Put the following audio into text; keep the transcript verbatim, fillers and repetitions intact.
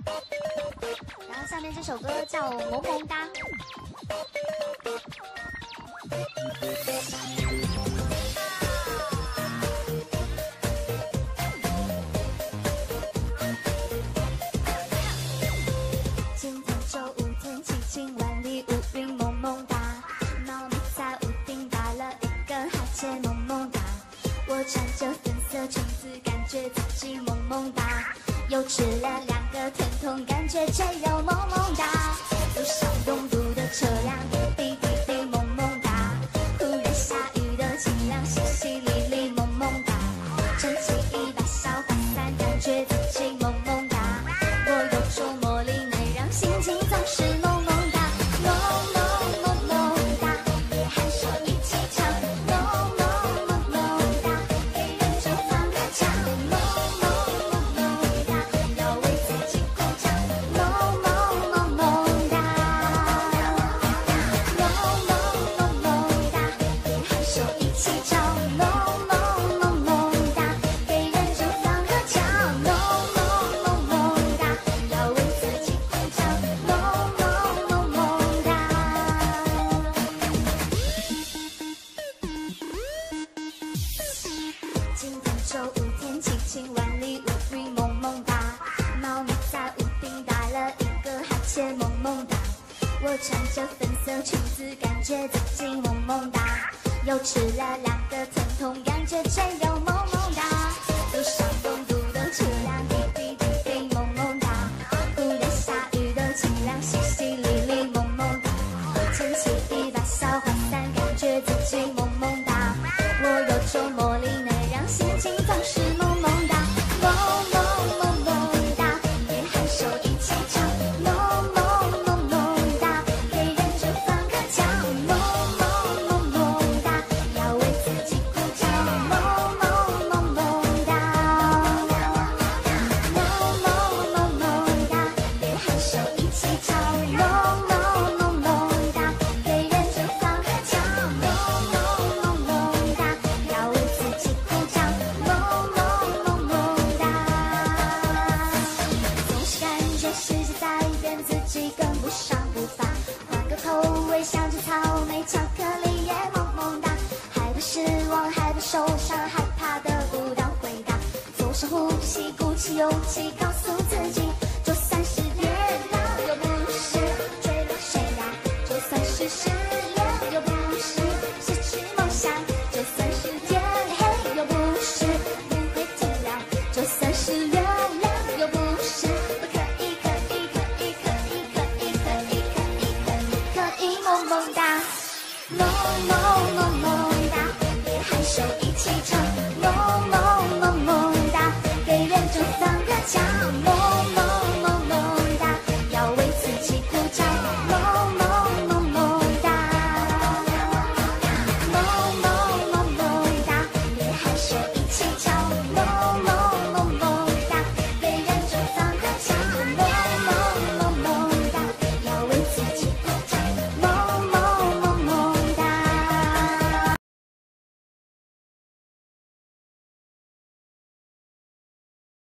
然后下面这首歌叫《萌萌哒》。今天周五天气晴，万里乌云萌萌哒，猫咪在屋顶打了一个哈欠，萌萌哒。我穿着粉色裙子，感觉自己萌萌哒，又吃了两个甜筒，感觉却又萌萌哒。路上拥堵的车辆滴滴滴滴萌萌哒，忽然下雨的清凉淅淅沥沥萌萌哒。撑起一把小花伞，感觉自己萌萌哒。我有种魔力能让心情总是萌萌哒，萌萌萌萌哒，别害羞一起唱，萌萌萌萌哒，给人生放个假，萌萌萌萌哒，要为自己鼓掌，萌萌萌萌哒，萌萌萌萌哒，别害羞一起唱，萌萌萌萌哒，给人生放个假，萌萌萌萌哒，要为自己鼓掌，萌萌萌萌哒。今天周五天气晴，万里乌云萌萌哒，猫咪在屋顶打了一个哈欠，萌萌哒。我穿着粉色裙子，感觉自己萌萌哒，又吃了两个甜筒，感觉却又萌萌哒。路上拥堵的车辆滴滴滴滴萌萌哒，忽然下雨的清凉淅淅沥沥萌萌哒。撑起一把小花伞，感觉自己萌萌哒。我有种魔力能让心情总是萌萌哒，萌萌萌萌哒，别害羞一起唱，萌萌萌萌哒，给人生放个假，萌萌萌萌哒，要为自己鼓掌，萌萌萌萌哒，萌萌萌萌哒，别害羞一起唱，萌萌萌萌哒，给人生放个假，萌萌萌萌哒，要为自己鼓掌，萌萌萌萌哒。总是感觉世界在变，自己跟不上步伐，换个口味，像吃草莓、巧克力也萌萌哒。害怕失望，害怕受伤，害怕得不到回答，做深呼吸，鼓起勇气，告诉自己，就算是跌倒，又不是坠落悬崖，就算是失恋，又不是失去梦想，就算是天黑，又不是不会天亮，就算是月亮，又不是不可以，可以，可以，可以，可以，可以，可以，可以，可以萌萌哒，萌萌萌萌哒，别害羞一起唱。